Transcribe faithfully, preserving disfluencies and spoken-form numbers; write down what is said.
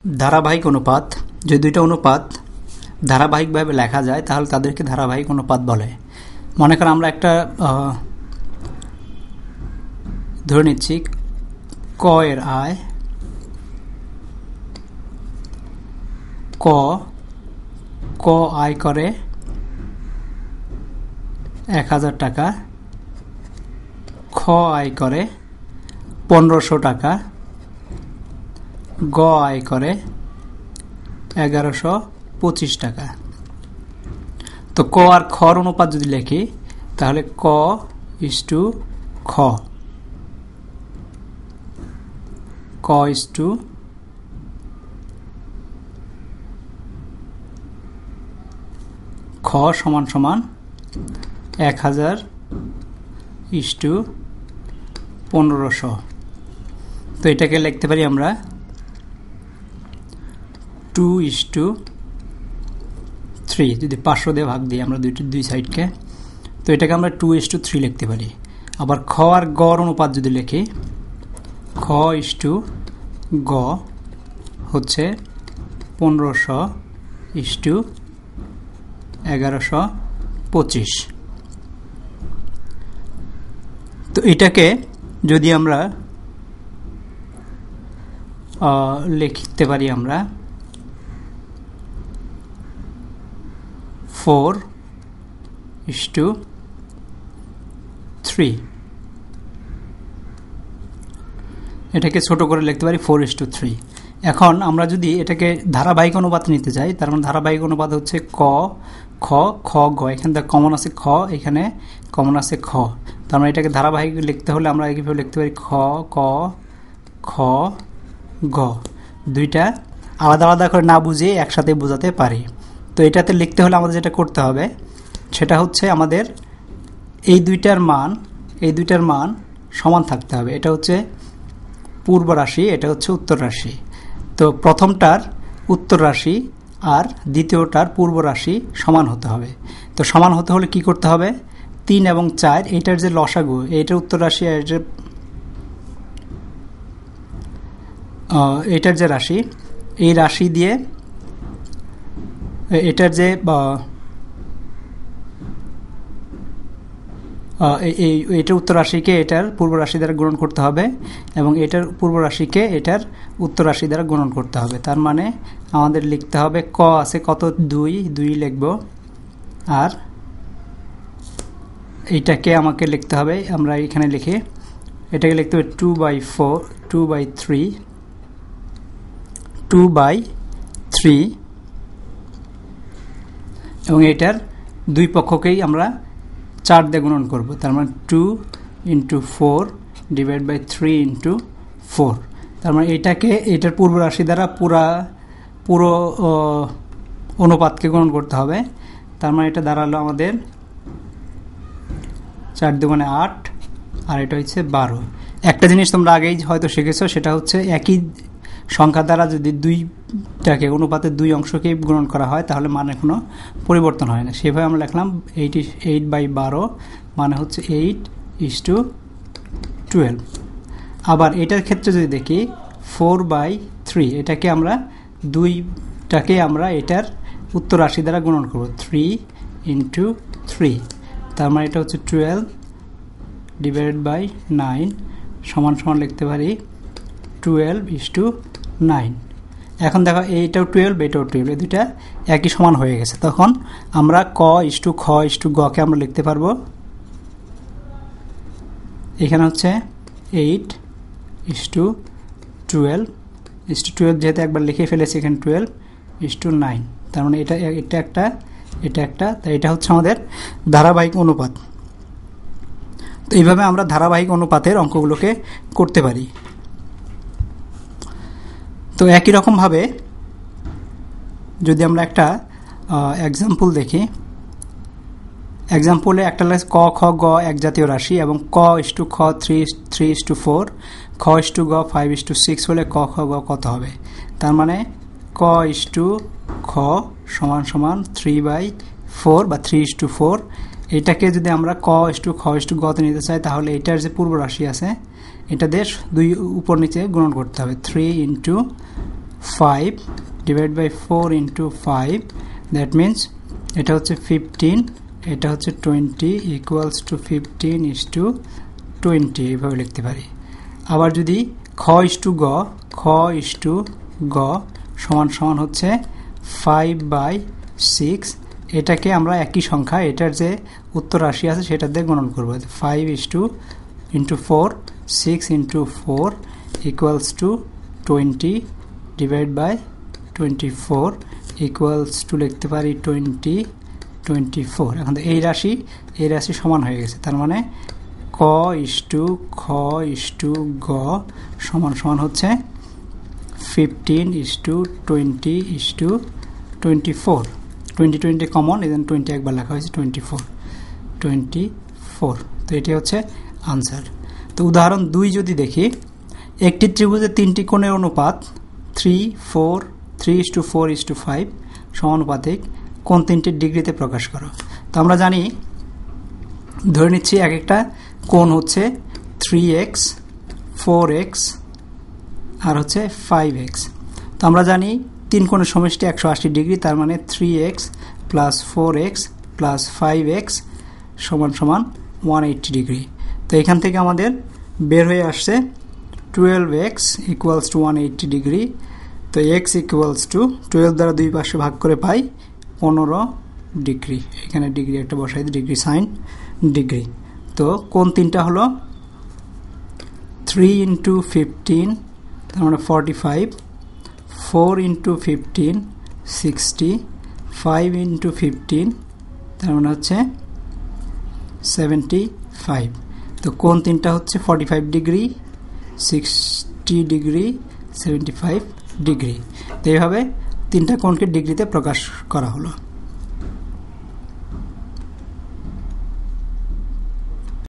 ধারাবাহিক অনুপাত যদি দুইটা অনুপাত ধারাবাহিকভাবে লেখা যায় তাহলে তাদেরকে ধারাবাহিক অনুপাত বলে। মনে করেন আমরা একটা ধরে নিচ্ছি ক এর আয় ক ক আয় করে এক হাজার টাকা, খ আয় করে পনেরোশো টাকা, গ আয় করে এগারোশো পঁচিশ টাকা। তো ক আর খর অনুপাত যদি লিখি তাহলে ক ইস টু খ, ক ইস টু খ সমান সমান এক হাজার ইস টু পনেরোশো। তো এটাকে লিখতে পারি আমরা টু ইস টু থ্রি, যদি পাঁচশো দিয়ে ভাগ দিই আমরা দুইটি দুই সাইডকে, তো এটাকে আমরা টু ইস টু থ্রি লিখতে পারি। আবার খ আর গড় অনুপাত যদি লিখি খ ইস টু গ হচ্ছে পনেরোশো ইস টু এগারোশো পঁচিশ। তো এটাকে যদি আমরা লিখতে পারি আমরা ফোর ইস টু থ্রি, এটাকে ছোট করে লিখতে পারি ফোর ইস টু থ্রি। এখন আমরা যদি এটাকে ধারাবাহিক অনুপাত নিতে চাই তার মানে ধারাবাহিক অনুপাত হচ্ছে ক খ খ গ, এখানে কমন আছে খ, এখানে কমন আছে খ, তার মানে এটাকে ধারাবাহিক লিখতে হলে আমরা এইভাবে লিখতে পারি খ ক খ গ, দুইটা আলাদা আলাদা করে না বুঝিয়ে একসাথে বোঝাতে পারি। তো এটাতে লিখতে হলে আমাদের যেটা করতে হবে সেটা হচ্ছে আমাদের এই দুইটার মান এই দুইটার মান সমান থাকতে হবে। এটা হচ্ছে পূর্ব রাশি, এটা হচ্ছে উত্তর রাশি। তো প্রথমটার উত্তর রাশি আর দ্বিতীয়টার পূর্ব রাশি সমান হতে হবে। তো সমান হতে হলে কি করতে হবে, তিন এবং চার এটার যে লসাগু, এইটার উত্তর রাশি আর এটার যে রাশি, এই রাশি দিয়ে এটার যে এটার উত্তর রাশিকে এটার পূর্ব রাশি দ্বারা গুণন করতে হবে এবং এটার পূর্ব রাশিকে এটার উত্তর রাশি দ্বারা গুণন করতে হবে। তার মানে আমাদের লিখতে হবে ক আছে কত দুই, দুই লিখব, আর এইটাকে আমাকে লিখতে হবে আমরা এখানে লিখে এটাকে লিখতে হবে two by four two by three two by three এবং এটার দুই পক্ষকেই আমরা চার দিয়ে গুণন করব। তার মানে two into four divide by three into four. তার মানে এটাকে এটার পূর্ব রাশি দ্বারা পুরা পুরো অনুপাতকে গুণন করতে হবে। তার মানে এটা দাঁড়ালো আমাদের চার দুগুণে আট আর এটা হচ্ছে বারো। একটা জিনিস তোমরা আগেই হয়তো শিখেছো, সেটা হচ্ছে একই সংখ্যা দ্বারা যদি দুইটাকে অনুপাতের দুই অংশকে গুণন করা হয় তাহলে মানে কোনো পরিবর্তন হয় না। সেভাবে আমরা লিখলাম এইট এইট বাই বারো মানে হচ্ছে এইট ইস টু টুয়েলভ। আবার এটার ক্ষেত্রে যদি দেখি ফোর বাই থ্রি, এটাকে আমরা দুইটাকে আমরা এটার উত্তর রাশি দ্বারা গুণন করব থ্রি ইন্টু থ্রি। তার মানে এটা হচ্ছে টুয়েলভ ডিভাইডেড বাই নাইন সমান সমান লিখতে পারি টুয়েলভ ইস টু নাইন। এখন দেখো এইটাও টুয়েলভ এটাও টুয়েলভ, এই দুইটা একই সমান হয়ে গেছে। তখন আমরা ক ইস টু খ ইস টু গকে আমরা লিখতে পারবো এখানে হচ্ছে eight is to twelve is to twelve, যেহেতু একবার লিখে ফেলেছি এখানে টুয়েলভ ইস টু নাইন। তার মানে এটা এটা একটা এটা একটা তাই এটা হচ্ছে আমাদের ধারাবাহিক অনুপাত। তো এইভাবে আমরা ধারাবাহিক অনুপাতের অঙ্কগুলোকে করতে পারি। তো একই রকমভাবে যদি আমরা একটা এক্সাম্পল দেখি, এক্সাম্পলে একটা ক খ গ এক জাতীয় রাশি এবং ক ইস টু খ three three is to four, খ ইস টু গ ফাইভ ইস টু সিক্স হলে ক খ গ কত হবে। তার মানে ক ইস টু খ সমান সমান থ্রি বাই ফোর বা থ্রি ইস টু ফোর। এটাকে যদি আমরা ক ইস টু খ ইস টু গতে নিতে চাই তাহলে এটার যে পূর্ব রাশি আছে এটা দিয়ে দুই উপর নিচে গুণন করতে হবে three into five divide by four into five, that means এটা হচ্ছে ফিফটিন, এটা হচ্ছে twenty, equals to fifteen is to twenty, এইভাবে লিখতে পারি। আবার যদি খ ইস টু গ, খ ইস টু গ সমান সমান হচ্ছে ফাইভ বাই সিক্স, এটাকে আমরা একই সংখ্যা, এটার যে উত্তর রাশি আছে সেটা দিয়ে গণন করবো। Five is to into four, six into four equals to twenty divide by twenty four equals to লিখতে পারি টোয়েন্টি, টোয়েন্টি ফোর। এখন তো এই রাশি এই রাশি সমান হয়ে গেছে, তার মানে ক ইস টু খ ইস টু গ সমান সমান হচ্ছে fifteen is to twenty is to twenty four. Twenty twenty কমন, এই জন্য টোয়েন্টি একবার লেখা হয়েছে, টোয়েন্টি ফোর, টোয়েন্টি ফোর। তো এটি হচ্ছে আনসার। তো উদাহরণ দুই যদি দেখি, একটি ত্রিভুজের তিনটি কোণের অনুপাত three four three is to four is to five সমানুপাতিক, কোণ তিনটি ডিগ্রিতে প্রকাশ করো। তো আমরা জানি, ধরে নিচ্ছি এক একটা কোণ হচ্ছে থ্রি এক্স, ফোর এক্স আর হচ্ছে ফাইভ এক্স। তো আমরা জানি তিন কোণের সমষ্টি একশো আশি ডিগ্রি, তার মানে three x plus four x plus five x সমান সমান ওয়ান এইট্টি ডিগ্রি। তো এখান থেকে আমাদের বের হয়ে আসছে twelve x equals to one eighty degree. তো এক্স ইকুয়ালস টু টুয়েলভ দ্বারা দুই পাশে ভাগ করে পাই পনেরো ডিগ্রি। এখানে ডিগ্রি একটা বসাই দিই, ডিগ্রি সাইন ডিগ্রি। তো কোণ তিনটা হলো থ্রি ইন্টু ফিফটিন, তার মানে forty five, four into fifteen sixty, five into fifteen তার মানে হচ্ছে সেভেন্টি ফাইভ। তো কোণ তিনটা হচ্ছে forty five degree, sixty degree, seventy five degree. তো এইভাবে তিনটা কোণকে ডিগ্রিতে প্রকাশ করা হলো।